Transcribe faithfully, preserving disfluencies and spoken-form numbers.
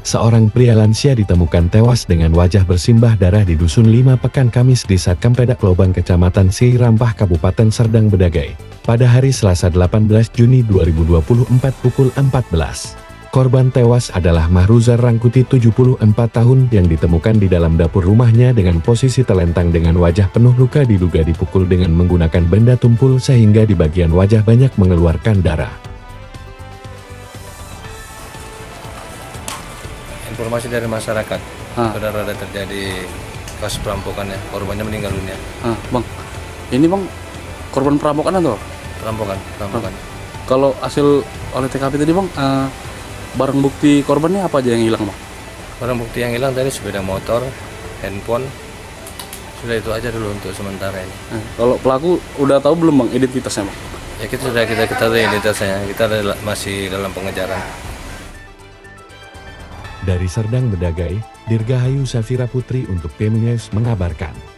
Seorang pria lansia ditemukan tewas dengan wajah bersimbah darah di Dusun Lima Pekan Kamis, Desa Kempedak Lobang, Kecamatan Sirampah, Kabupaten Serdang Bedagai, pada hari Selasa delapan belas Juni dua ribu dua puluh empat pukul empat belas. Korban tewas adalah Mahruzar Rangkuti, tujuh puluh empat tahun, yang ditemukan di dalam dapur rumahnya dengan posisi telentang dengan wajah penuh luka, diduga dipukul dengan menggunakan benda tumpul sehingga di bagian wajah banyak mengeluarkan darah. Informasi dari masyarakat, ah. sudah ada terjadi kasus perampokan ya, korbannya meninggal dunia. Ah, bang, ini bang korban perampokan atau? Perampokan, perampokan. Ah. Kalau hasil oleh T K P tadi bang, uh, barang bukti korbannya apa aja yang hilang bang? Barang bukti yang hilang tadi sepeda motor, handphone, sudah itu aja dulu untuk sementara ini. Ah. Kalau pelaku udah tahu belum bang identitasnya bang? Ya kita sudah kita ketahui identitasnya, kita masih dalam pengejaran. Dari Serdang Bedagai, Dirgahayu Safira Putri untuk P M News mengabarkan.